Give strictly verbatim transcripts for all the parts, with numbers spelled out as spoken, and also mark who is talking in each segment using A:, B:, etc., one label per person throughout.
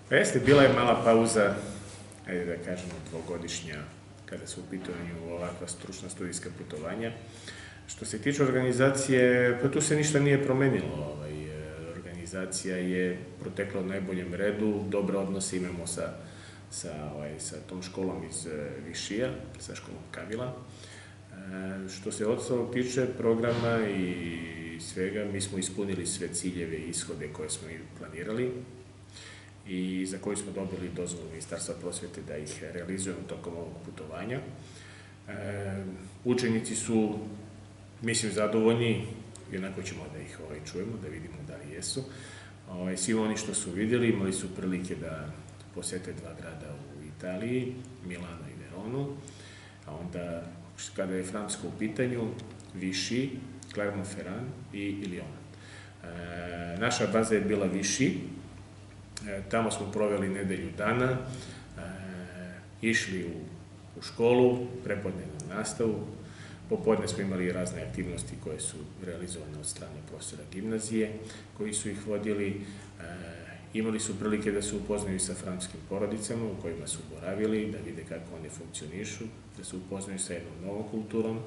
A: Jeste, bila je mala pauza, ajde da kažemo dvogodišnja, kada su u pitanju ovakva stručna studijska putovanja. Što se tiče organizacije, pa tu se ništa nije promenilo. Ovaj, organizacija je protekla u najboljem redu, dobre odnose imamo sa, sa, ovaj, sa tom školom iz Višija, sa školom Kavila. E, što se ostalog tiče programa i svega, mi smo ispunili sve ciljeve i ishode koje smo i planirali i za koji smo dobili dozvolu Ministarstva prosvete da ih realizujemo tokom ovog putovanja. E, učenici su, mislim, zadovoljni, i onako ćemo da ih ovaj, čujemo, da vidimo da li jesu. Ovaj, svi oni što su vidjeli imali su prilike da posete dva grada u Italiji, Milano i Veronu, a onda, kada je Francuska u pitanju, Vichy, Clermont-Ferrand i Lyon. E, naša baza je bila Vichy, e, tamo smo proveli nedelju dana, e, išli u, u školu, prepodnevnu nastavu, popodne smo imali razne aktivnosti koje su realizovane od strane profesora gimnazije, koji su ih vodili. E, imali su prilike da se upoznaju sa francuskim porodicama u kojima su boravili, da vide kako one funkcionišu, da se upoznaju sa jednom novom kulturom,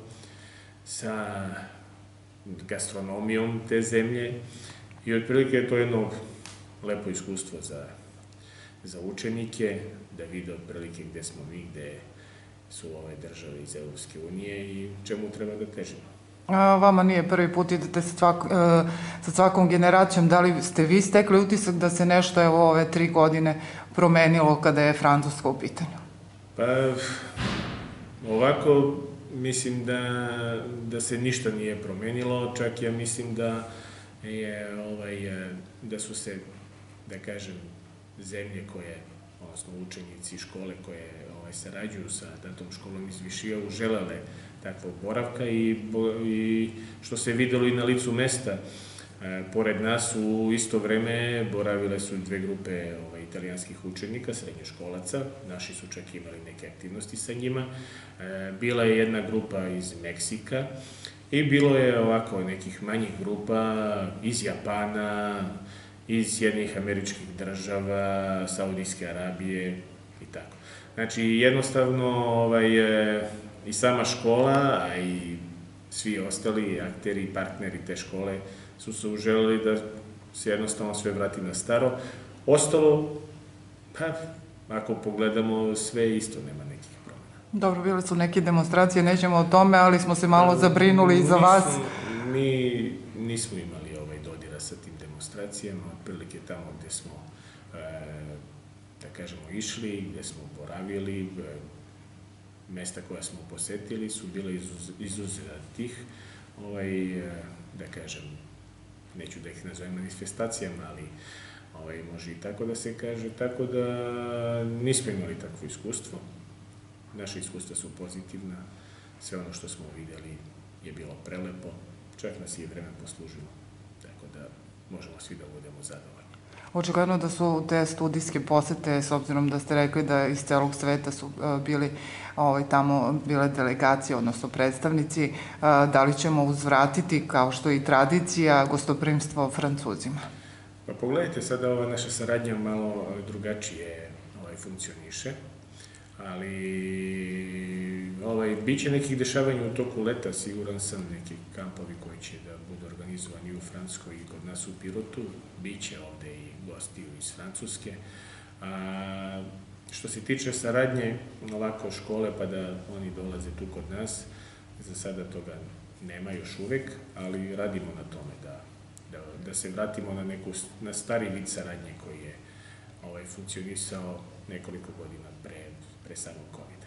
A: sa gastronomijom te zemlje i otprilike je to jedno lepo iskustvo za, za učenike, da vide otprilike gde smo mi, gde su ove države iz Evropske unije i čemu treba da težimo.
B: A, vama nije prvi put, idete sa, svak, sa svakom generacijom. Da li ste vi stekli utisak da se nešto evo, ove tri godine promenilo kada je Francuska u pitanju?
A: Pa, ovako, mislim da, da se ništa nije promenilo, čak ja mislim da je, ovaj, da su se, da kažem, zemlje koje, odnosno učenici škole koje ovaj, sarađuju sa datom školom iz Višija uželele takvog boravka i, i što se videlo i na licu mesta. E, pored nas u isto vreme boravile su dve grupe ovaj, italijanskih učenika, srednjoškolaca, naši su čak imali neke aktivnosti sa njima. E, bila je jedna grupa iz Meksika i bilo je ovako nekih manjih grupa iz Japana, iz Sjedinjenih Američkih Država, Saudijske Arabije i tako. Znači, jednostavno, ovaj, i sama škola, a i svi ostali akteri i partneri te škole su se uželeli da se jednostavno sve vrati na staro. Ostalo, pa, ako pogledamo, sve isto, nema nekih promjena.
B: Dobro, bile su neke demonstracije, nećemo o tome, ali smo se malo zabrinuli i za vas.
A: Mi nismo imali ovaj dodira sa tim demonstracijama, otprilike tamo gde smo, da kažemo, išli, gde smo boravili, mesta koja smo posetili su bile izuzetih, ovaj, da kažem, neću da ih nazovem manifestacijama, ali ovaj, može i tako da se kaže, tako da nismo imali takvo iskustvo. Naše iskustva su pozitivna, sve ono što smo vidjeli je bilo prelepo, čak nas je vreme poslužilo, tako da možemo svi da budemo zadovoljni.
B: Očigledno da su te studijske posete, s obzirom da ste rekli da iz celog sveta su bili ovaj, tamo bile delegacije, odnosno predstavnici, da li ćemo uzvratiti, kao što je i tradicija, gostoprimstvo Francuzima?
A: Pa pogledajte, sada ova naša saradnja malo drugačije ovaj, funkcioniše, ali ovaj, bit će nekih dešavanja u toku leta, siguran sam, neki kampovi koji će da budu organizovani u Francuskoj i kod nas u Pirotu, bit će ovde i gosti iz Francuske. A, što se tiče saradnje, ovako škole, pa da oni dolaze tu kod nas, za sada toga nema još uvek, ali radimo na tome da, da, da se vratimo na, neku, na stari vid saradnje koji je ovaj, funkcionisao nekoliko godina pre, pre samog kovida.